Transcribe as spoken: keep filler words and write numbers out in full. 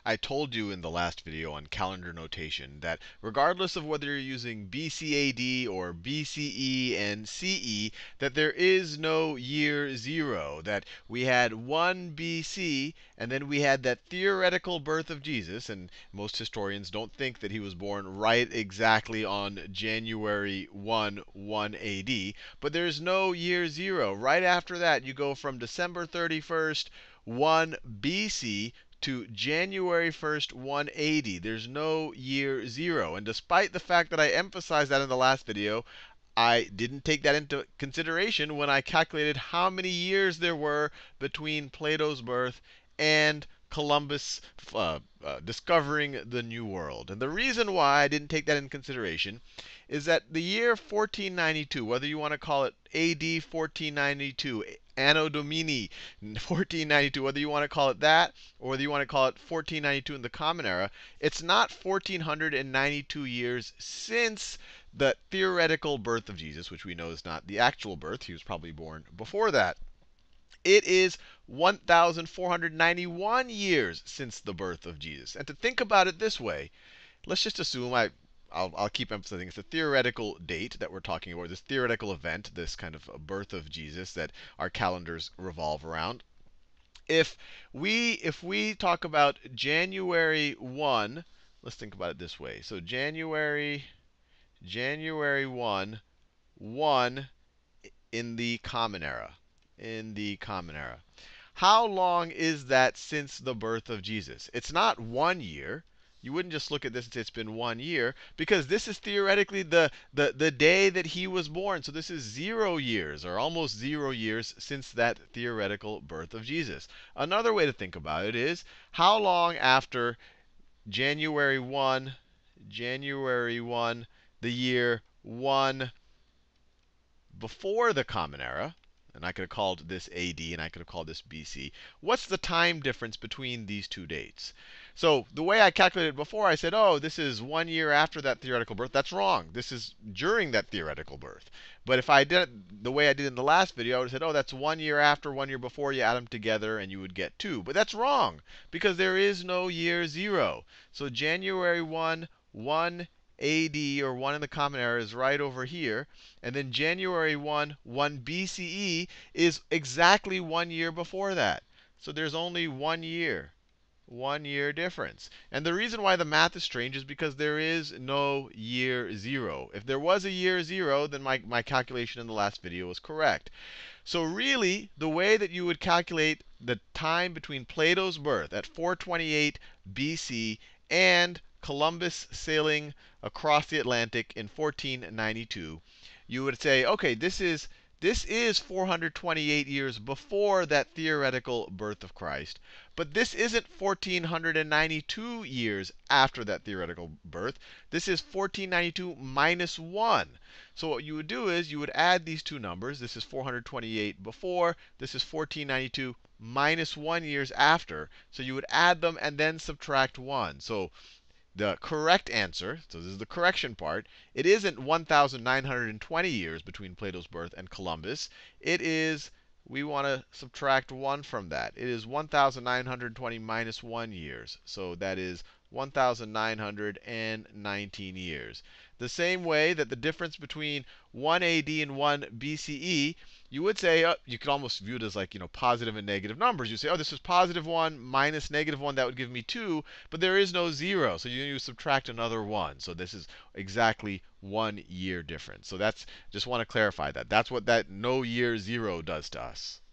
I told you in the last video on calendar notation that regardless of whether you're using B C A D or B C E and C E, that there is no year zero, that we had one B C, and then we had that theoretical birth of Jesus, and most historians don't think that he was born right exactly on January first, one A D, but there's no year zero. Right after that, you go from December thirty-first, one B C to January first, one eighty. There's no year zero. And despite the fact that I emphasized that in the last video, I didn't take that into consideration when I calculated how many years there were between Plato's birth and Columbus uh, uh, discovering the New World. And the reason why I didn't take that into consideration is that the year fourteen ninety-two, whether you want to call it A D fourteen ninety-two, Anno Domini fourteen ninety-two, whether you want to call it that or whether you want to call it fourteen ninety-two in the Common Era, it's not fourteen ninety-two years since the theoretical birth of Jesus, which we know is not the actual birth. He was probably born before that. It is one thousand four hundred ninety-one years since the birth of Jesus. And to think about it this way, let's just assume I I'll, I'll keep emphasizing it's a theoretical date that we're talking about, this theoretical event, this kind of birth of Jesus that our calendars revolve around. If we if we talk about January first, let's think about it this way. So January January first, one in the Common Era. In the Common Era. How long is that since the birth of Jesus? It's not one year. You wouldn't just look at this and say it's been one year, because this is theoretically the, the, the day that he was born. So this is zero years, or almost zero years, since that theoretical birth of Jesus. Another way to think about it is, how long after January first, January first, the year one before the Common Era, and I could have called this A D and I could have called this B C. What's the time difference between these two dates? So the way I calculated before, I said, oh, this is one year after that theoretical birth. That's wrong. This is during that theoretical birth. But if I did it the way I did in the last video, I would have said, oh, that's one year after, one year before. You add them together and you would get two. But that's wrong, because there is no year zero. So January first, one A D, or one in the Common Era, is right over here. And then January first, one B C E, is exactly one year before that. So there's only one year. One year difference. And the reason why the math is strange is because there is no year zero. If there was a year zero, then my, my calculation in the last video was correct. So really, the way that you would calculate the time between Plato's birth at four twenty-eight B C and Columbus sailing across the Atlantic in fourteen ninety-two, you would say, okay, this is this is four hundred twenty-eight years before that theoretical birth of Christ. But this isn't fourteen ninety-two years after that theoretical birth. This is fourteen ninety-two minus one. So what you would do is you would add these two numbers. This is four hundred twenty-eight before. This is fourteen ninety-two minus one years after. So you would add them and then subtract one. So the correct answer, so this is the correction part, it isn't one thousand nine hundred twenty years between Plato's birth and Columbus. It is, we want to subtract one from that. It is one thousand nine hundred twenty minus one years. So that is one thousand nine hundred nineteen years. The same way that the difference between one A D and one B C E, you would say, uh, you could almost view it as like, you know, positive and negative numbers. You say, oh, this is positive one minus negative one. That would give me two. But there is no zero. So you, you subtract another one. So this is exactly one year difference. So that's, just want to clarify that. That's what that no year zero does to us.